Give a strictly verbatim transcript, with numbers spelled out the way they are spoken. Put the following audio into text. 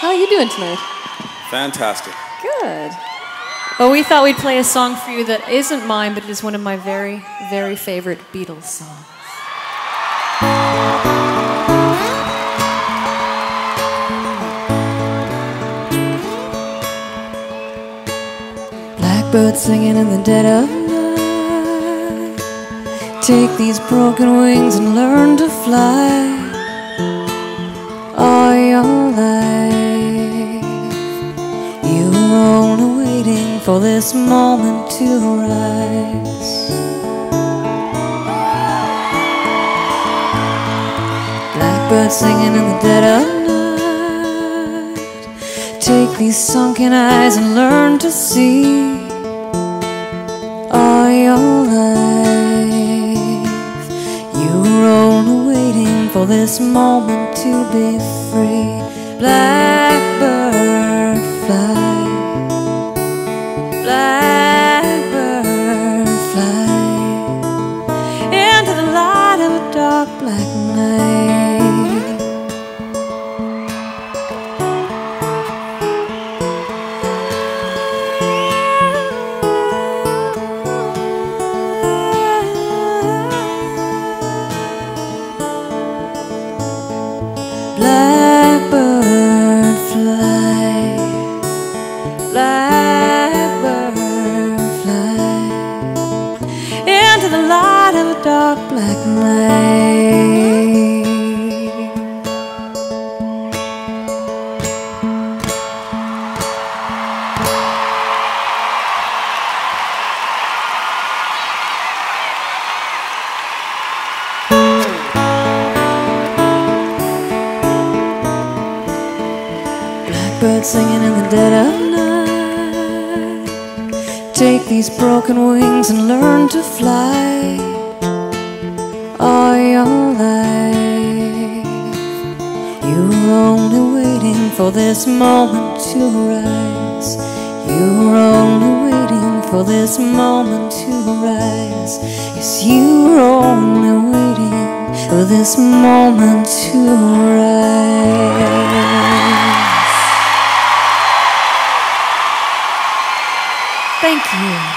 How are you doing tonight? Fantastic. Good. Well, we thought we'd play a song for you that isn't mine, but it is one of my very, very favorite Beatles songs. Blackbird singing in the dead of night. Take these broken wings and learn to fly. All your life you were only waiting for this moment to rise. Blackbird singing in the dead of night. Take these sunken eyes and learn to see. All your life you were only waiting for this moment to be free. Blackbird fly, blackbird fly into the light of a dark black night. Blackbird fly, blackbird fly into the light of a dark black night. Blackbird singing in the dead of night. Take these broken wings and learn to fly. All your life you were only waiting for this moment to rise. You were only waiting for this moment to rise. Yes, you were only waiting for this moment to rise. Thank you.